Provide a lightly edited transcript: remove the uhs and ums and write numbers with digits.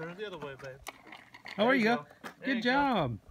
Turn the other way, babe. Oh, there you go. Good job.